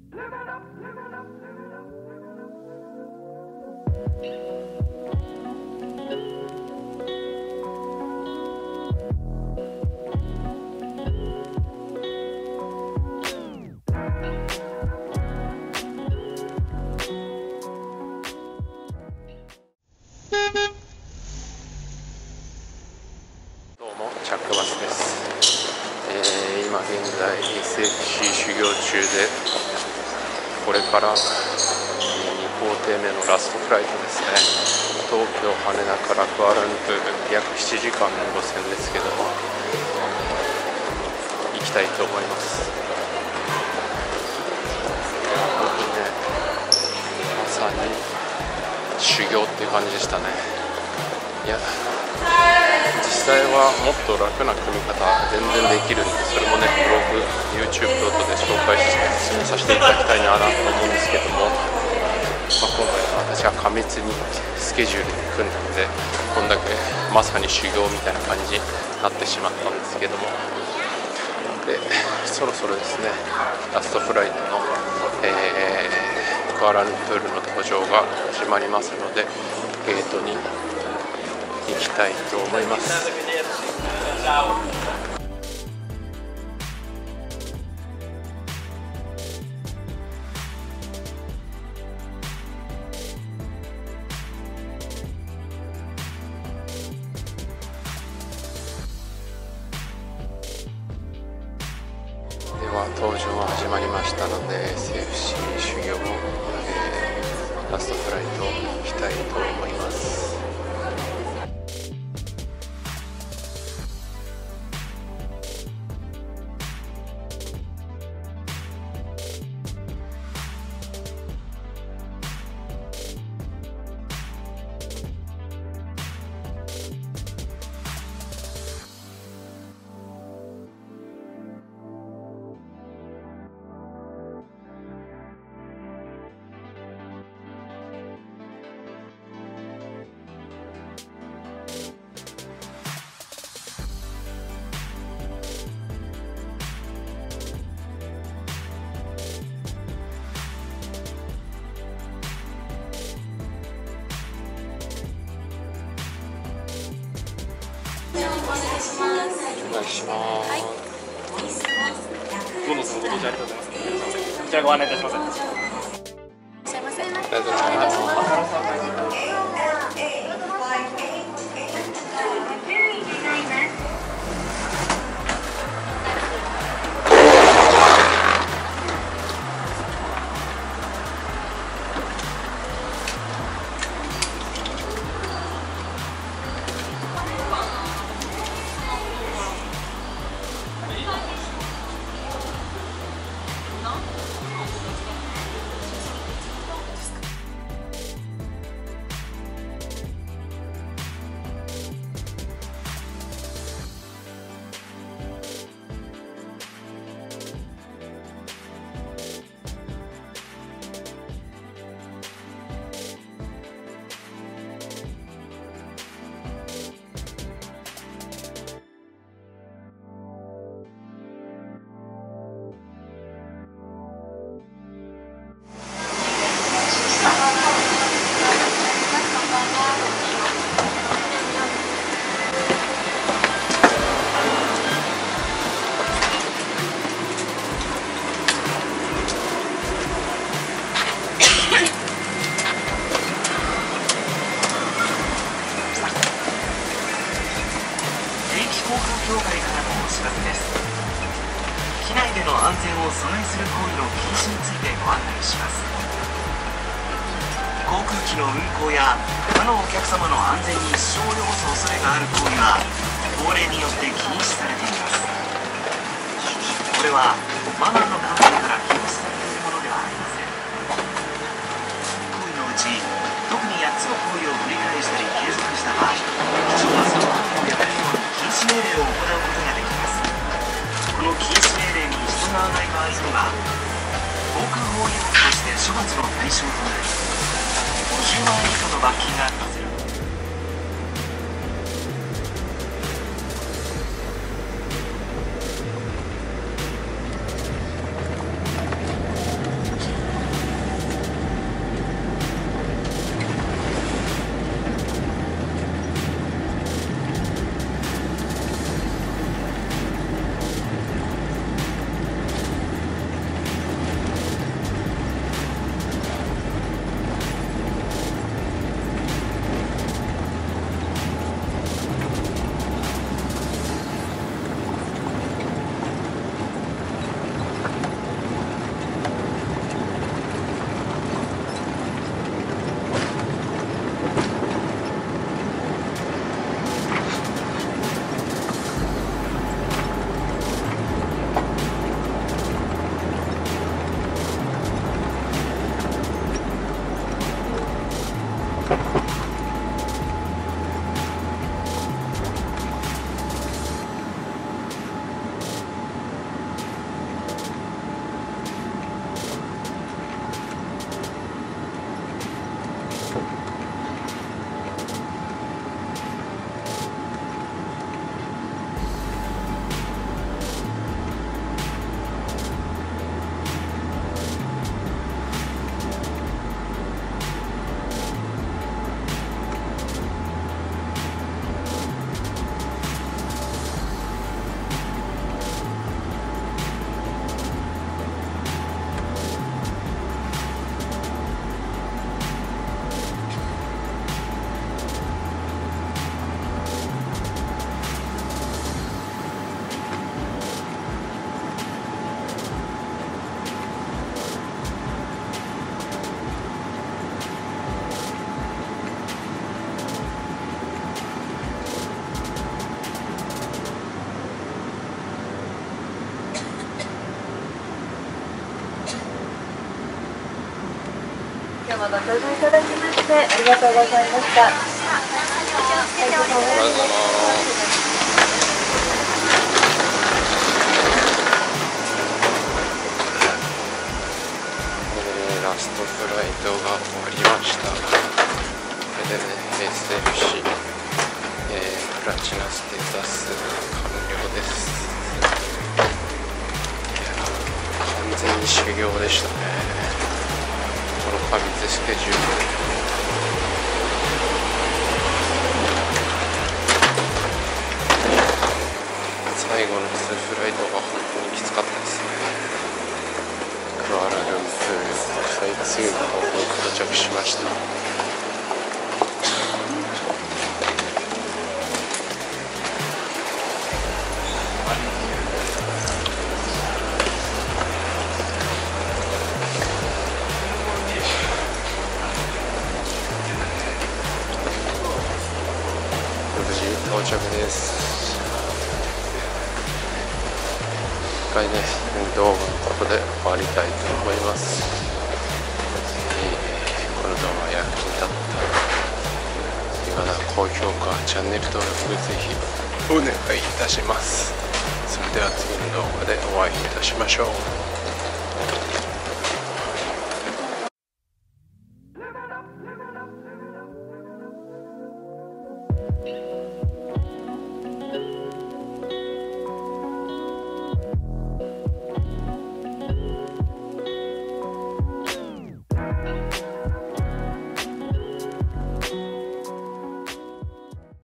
チャックバスです。今現在 SFC 修行中で、これから2工程目のラストフライトですね。東京羽田からクアラルンプール約7時間の路線ですけども、行きたいと思います。本当にね、まさに修行っていう感じでしたね。いや、実際はもっと楽な組み方全然できるんで、それもねブログ YouTube 等々で紹介して進めさせていただきたいなと思うんですけども、今回は私は過密にスケジュールで組んだので、こんだけまさに修行みたいな感じになってしまったんですけども、でそろそろですねラストフライトの、クアラルンプールの搭乗が始まりますので、ゲートに行きたいと思います。では搭乗が始まりましたので、 SFC 修行を、ラストフライトしたいと思います。お願いします。 どうもそのご搭乗ありがとうございます。こちらご案内いたします。 ありがとうございます。 協会からのお知らせです。機内での安全を阻害する行為の禁止についてご案内します。航空機の運航や他のお客様の安全に支障を及ぼす恐れがある行為は法令によって禁止されています。これはマナーの観点から禁止されているものではありません。行為のうち特に8つの行為を繰り返したり継続した場合、機長はその行為をやめるように禁止命令を行うことができます。この禁止命令に従わない場合には航空法違反として処罰の対象となり、50万円以下の罰金が課せられます。機今日もご搭乗いただきましてありがとうございました。 ラストフライトが終わりました。これでね、SFC、プラチナステータス完了です。いや、完全に修行でしたね。この過密スケジュール。最後の2フライトが本当にきつかったですね。クアラルンプール最通過に到着しました。無事到着です。一回ね、動画のここで終わりたいと思います。この動画役に立ったような高評価、チャンネル登録ぜひお願いいたします。それでは次の動画でお会いいたしましょう。